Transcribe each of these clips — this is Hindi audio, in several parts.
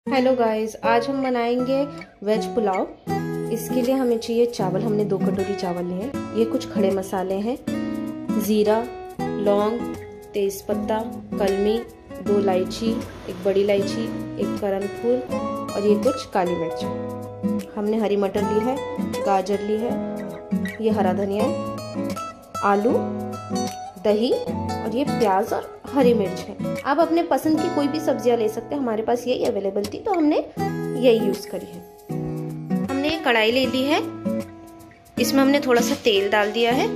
हेलो गाइस, आज हम बनाएंगे वेज पुलाव। इसके लिए हमें चाहिए चावल। हमने 2 कटोरी चावल लिए हैं। ये कुछ खड़े मसाले हैं, जीरा, लौंग, तेज़पत्ता, कलमी, 2 इलायची, एक बड़ी इलायची, एक करणफूल और ये कुछ काली मिर्च। हमने हरी मटर ली है, गाजर ली है, ये हरा धनिया है, आलू, दही और ये प्याज और हरी मिर्च है। आप अपने पसंद की कोई भी सब्जियां ले सकते हैं। हमारे पास यही अवेलेबल थी तो हमने यही यूज करी है। हमने एक कढ़ाई ले ली है, इसमें हमने थोड़ा सा तेल डाल दिया है।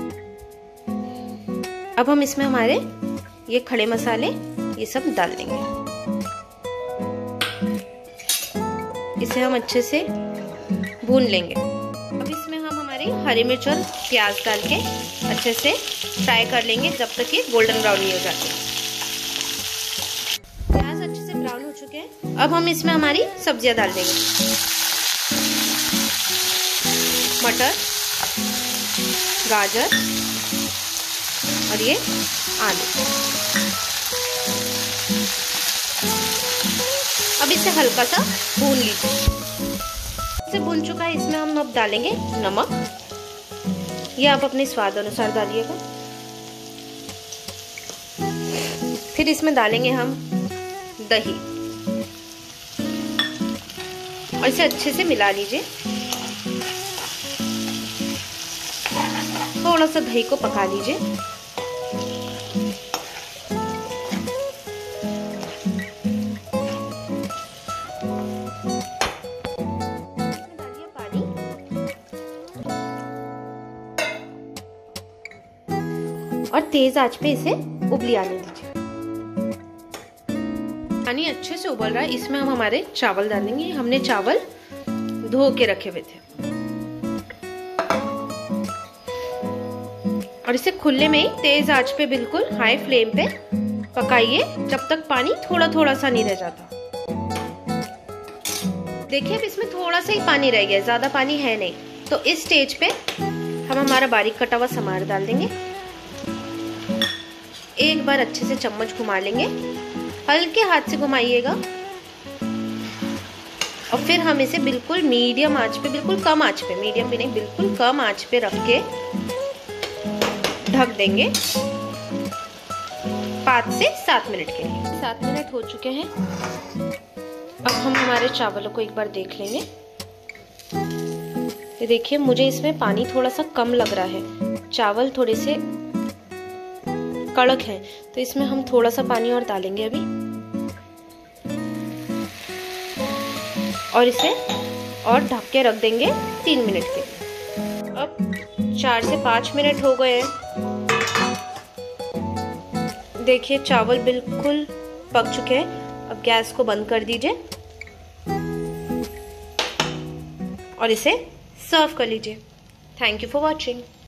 अब हम इसमें हमारे ये खड़े मसाले ये सब डाल देंगे। इसे हम अच्छे से भून लेंगे। अब इसमें हम हमारी हरी मिर्च और प्याज डाल के अच्छे से फ्राई कर लेंगे जब तक ये गोल्डन ब्राउन नहीं हो जाते। प्याज अच्छे से ब्राउन हो चुके हैं। अब हम इसमें हमारी सब्जियां डाल देंगे। मटर, गाजर और ये आलू। अब इसे हल्का सा भून लीजिए। इसे भून चुका है, इसमें हम अब डालेंगे नमक। ये आप अपने स्वाद अनुसार डालिएगा। फिर इसमें डालेंगे हम दही और इसे अच्छे से मिला लीजिए। थोड़ा सा दही को पका लीजिए। डालिए पानी और तेज आंच पे इसे उबली आने दीजिए। पानी अच्छे से उबल रहा है, इसमें हम हमारे चावल डालेंगे। हमने चावल धो के रखे हुए थे और इसे खुले में ही तेज आंच पे बिल्कुल हाई फ्लेम पे पकाइए जब तक पानी थोड़ा थोड़ा सा नहीं रह जाता। देखिए अब इसमें थोड़ा सा ही पानी रह गया, ज्यादा पानी है नहीं। तो इस स्टेज पे हम हमारा बारीक कटा हुआ समार डाल देंगे। एक बार अच्छे से चम्मच घुमा लेंगे, हल्के हाथ से घुमाइएगा और फिर हम इसे बिल्कुल मीडियम आंच पे, बिल्कुल कम आंच पे, मीडियम भी नहीं, बिल्कुल कम आंच पे रख के ढक देंगे 5 से 7 मिनट के लिए। 7 मिनट हो चुके हैं। अब हम हमारे चावलों को एक बार देख लेंगे। ये देखिए, मुझे इसमें पानी थोड़ा सा कम लग रहा है। चावल थोड़े से कड़क है तो इसमें हम थोड़ा सा पानी और डालेंगे अभी और इसे और ढक के रख देंगे 3 मिनट के लिए। अब 4 से 5 मिनट हो गए हैं। देखिए चावल बिल्कुल पक चुके हैं। अब गैस को बंद कर दीजिए और इसे सर्व कर लीजिए। Thank you for watching.